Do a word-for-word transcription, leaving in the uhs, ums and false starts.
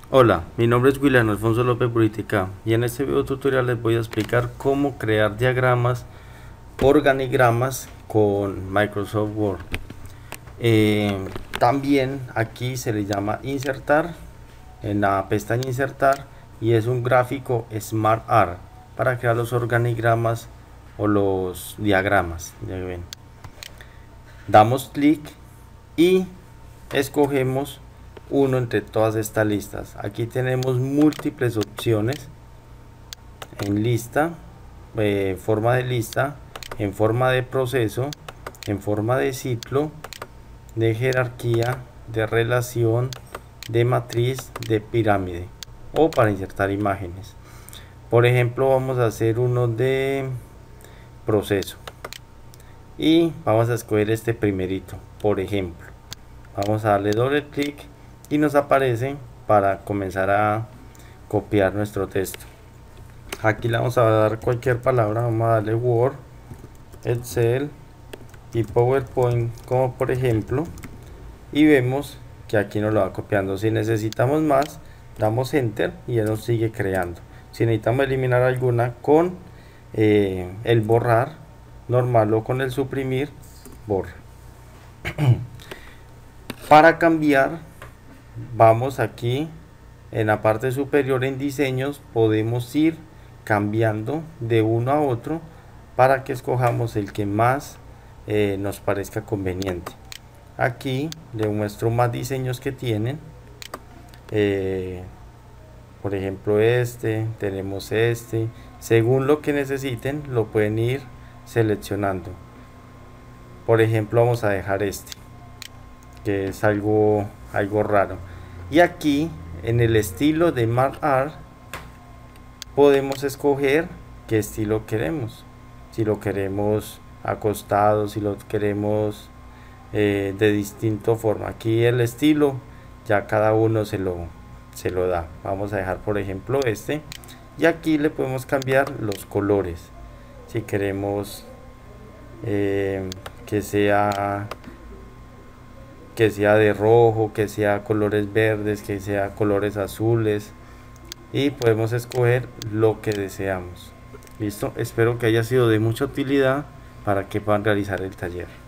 Hola, mi nombre es William Alfonso López Buritica y en este video tutorial les voy a explicar cómo crear diagramas, organigramas con Microsoft Word. Eh, también aquí se le llama insertar, en la pestaña insertar, y es un gráfico SmartArt para crear los organigramas o los diagramas. Ya ven. Damos clic y escogemos uno entre todas estas listas. Aquí tenemos múltiples opciones en lista, eh, forma de lista, en forma de proceso, en forma de ciclo, de jerarquía, de relación, de matriz, de pirámide o para insertar imágenes. Por ejemplo, vamos a hacer uno de proceso y vamos a escoger este primerito. Por ejemplo, vamos a darle doble clic y nos aparece para comenzar a copiar nuestro texto. Aquí le vamos a dar cualquier palabra, vamos a darle Word, Excel y PowerPoint como por ejemplo, y vemos que aquí nos lo va copiando. Si necesitamos más, damos Enter y ya nos sigue creando. Si necesitamos eliminar alguna, con eh, el borrar normal o con el suprimir, borra. Para cambiar, vamos aquí en la parte superior en diseños, podemos ir cambiando de uno a otro para que escojamos el que más eh, nos parezca conveniente. Aquí le muestro más diseños que tienen, eh, por ejemplo este, tenemos este, según lo que necesiten lo pueden ir seleccionando. Por ejemplo, vamos a dejar este, que es algo, algo raro. Y aquí en el estilo de SmartArt podemos escoger qué estilo queremos. Si lo queremos acostado, si lo queremos eh, de distinta forma. Aquí el estilo ya cada uno se lo, se lo da. Vamos a dejar por ejemplo este. Y aquí le podemos cambiar los colores. Si queremos eh, que sea que sea de rojo, que sea colores verdes, que sea colores azules, y podemos escoger lo que deseamos. Listo, espero que haya sido de mucha utilidad para que puedan realizar el taller.